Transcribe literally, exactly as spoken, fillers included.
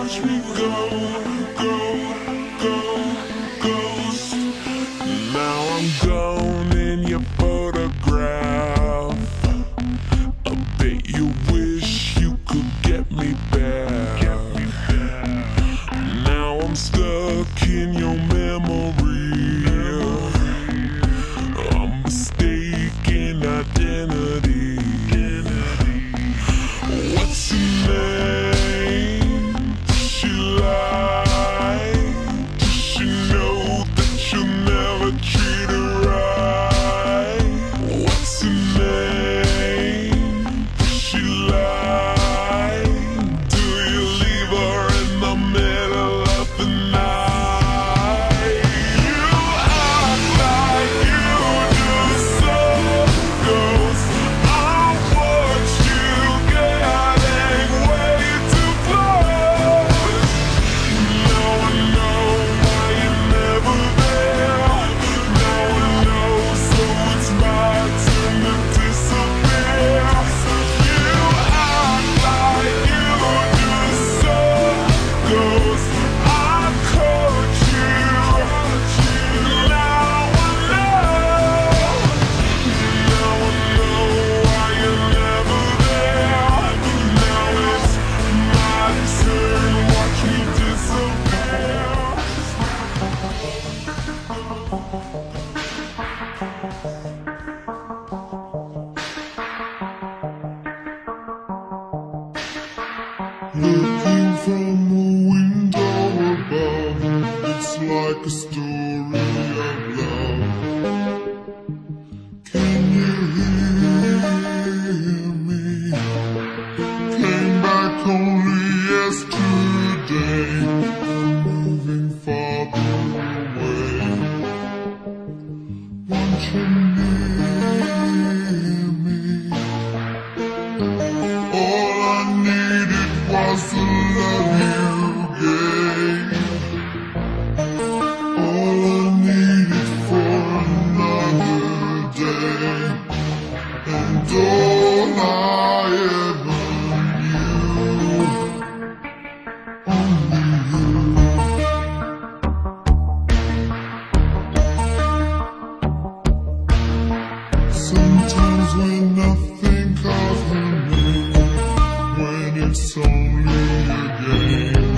watch me go, go, go, ghost. Now I'm gone in your photograph. I bet you wish you could get me back. Now I'm stuck in your memory. I'm mistaken identity. What's your name? Does she lie? Does she know that you'll never treat her right? What's your name? Does she lie? Do you leave her in the middle of the night? You act like you do some ghost. I watched you getting way too close. Now I know why you're never there. Now I know, so it's my turn to disappear. You act like you do some ghost. I caught you. Now I know. Now I know why you're never there. Now it's my turn. Watch me disappear. Looking from a window above, it's like a story of love. Can you hear me? Came back only yesterday, moving farther away. Won't you near me? All I needed was the love you gave. All I needed for another day, and all I ever knew, only you. Sometimes when I think of her name, when it's only a game,